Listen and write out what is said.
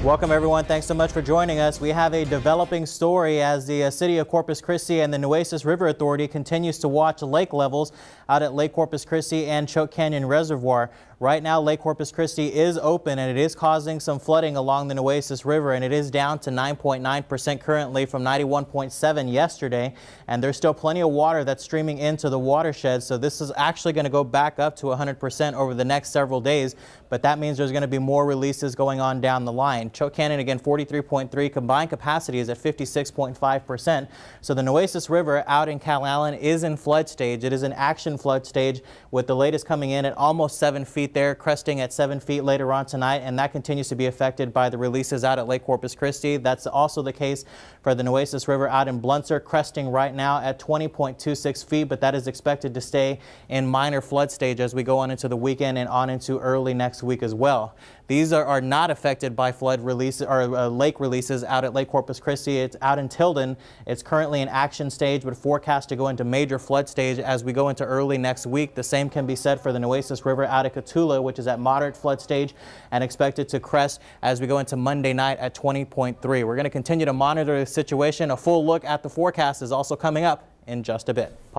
Welcome everyone. Thanks so much for joining us. We have a developing story as the city of Corpus Christi and the Nueces River Authority continues to watch lake levels out at Lake Corpus Christi and Choke Canyon Reservoir. Right now, Lake Corpus Christi is open and it is causing some flooding along the Nueces River, and it is down to 9.9% currently from 91.7 yesterday. And there's still plenty of water that's streaming into the watershed, so this is actually going to go back up to 100% over the next several days. But that means there's going to be more releases going on down the line. Choke Canyon again 43.3, combined capacity is at 56.5%. So the Nueces River out in Calallen is in flood stage. It is an action flood stage, with the latest coming in at almost 7 feet there, cresting at 7 feet later on tonight, and that continues to be affected by the releases out at Lake Corpus Christi. That's also the case for the Nueces River out in Blunser, cresting right now at 20.26 feet, but that is expected to stay in minor flood stage as we go on into the weekend and on into early next week as well. These are not affected by flood releases or lake releases out at Lake Corpus Christi. It's out in Tilden. It's currently in action stage, but forecast to go into major flood stage as we go into early next week. The same can be said for the Nueces River out at Cotulla, which is at moderate flood stage and expected to crest as we go into Monday night at 20.3. We're going to continue to monitor the situation. A full look at the forecast is also coming up in just a bit.